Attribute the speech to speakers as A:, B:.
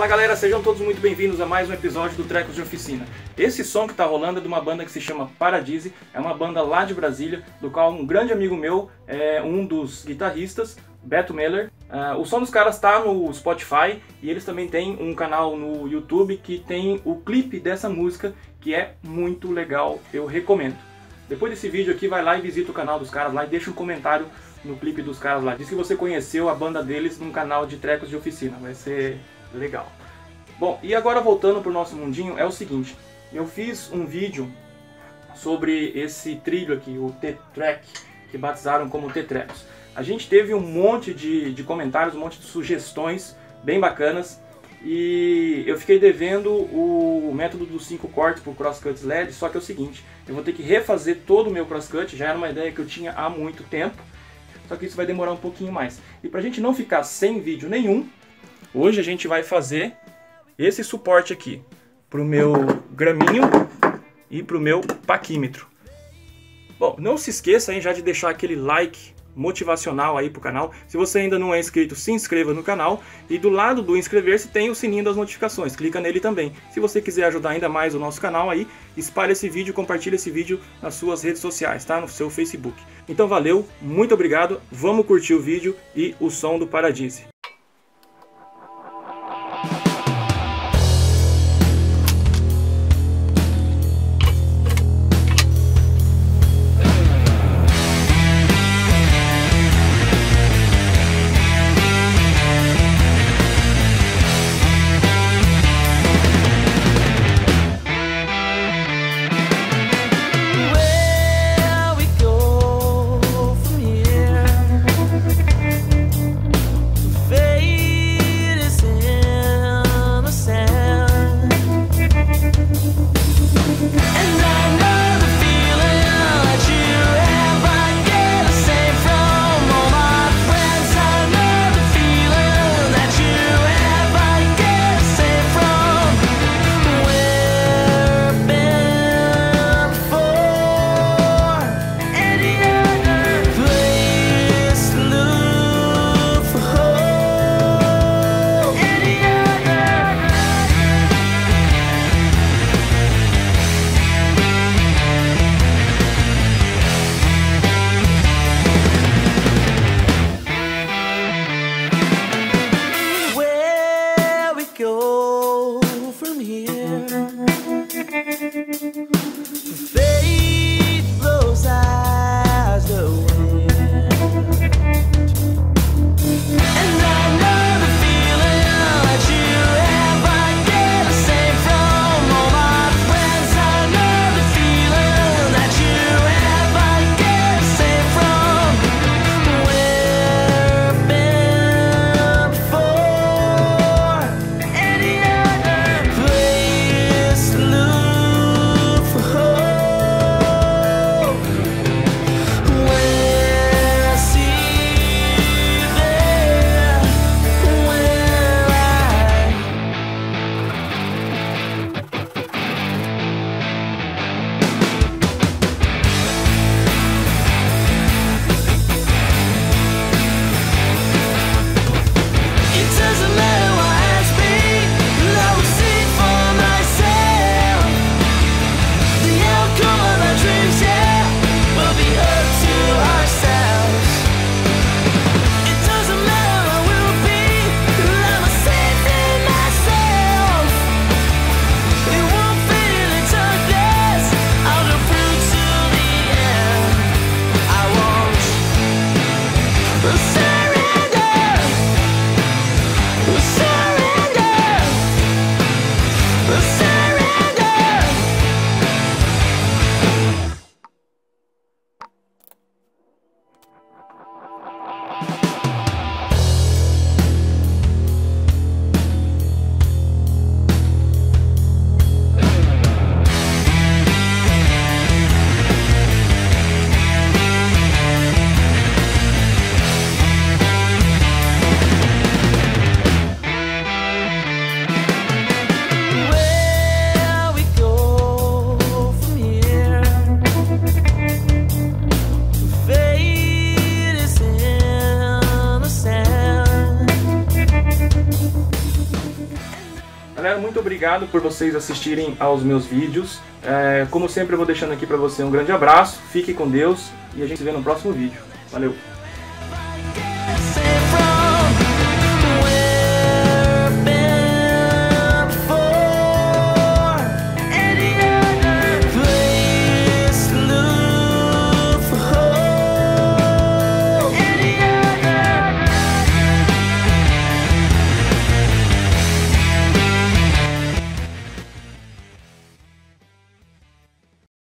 A: Fala galera, sejam todos muito bem-vindos a mais um episódio do Trecos de Oficina. Esse som que tá rolando é de uma banda que se chama Paradise, é uma banda lá de Brasília, do qual um grande amigo meu é um dos guitarristas, Beto Meller. O som dos caras tá no Spotify e eles também têm um canal no YouTube que tem o clipe dessa música, que é muito legal, eu recomendo. Depois desse vídeo aqui, vai lá e visita o canal dos caras lá e deixa um comentário no clipe dos caras lá. Diz que você conheceu a banda deles num canal de Trecos de Oficina, vai ser legal. Bom, e agora voltando pro nosso mundinho, é o seguinte, eu fiz um vídeo sobre esse trilho aqui, o T-Track, que batizaram como T-Trecos. A gente teve um monte de comentários, um monte de sugestões bem bacanas, e eu fiquei devendo o método dos 5 cortes pro Crosscut LED, só que é o seguinte, eu vou ter que refazer todo o meu Crosscut, já era uma ideia que eu tinha há muito tempo, só que isso vai demorar um pouquinho mais. E pra gente não ficar sem vídeo nenhum, hoje a gente vai fazer esse suporte aqui, pro meu graminho e pro meu paquímetro. Bom, não se esqueça aí já de deixar aquele like motivacional aí pro canal. Se você ainda não é inscrito, se inscreva no canal. E do lado do inscrever-se tem o sininho das notificações, clica nele também. Se você quiser ajudar ainda mais o nosso canal aí, espalhe esse vídeo, compartilhe esse vídeo nas suas redes sociais, tá? No seu Facebook. Então valeu, muito obrigado, vamos curtir o vídeo e o som do Paradise. galera, muito obrigado por vocês assistirem aos meus vídeos. Como sempre, eu vou deixando aqui pra você um grande abraço, fique com Deus e a gente se vê no próximo vídeo. Valeu!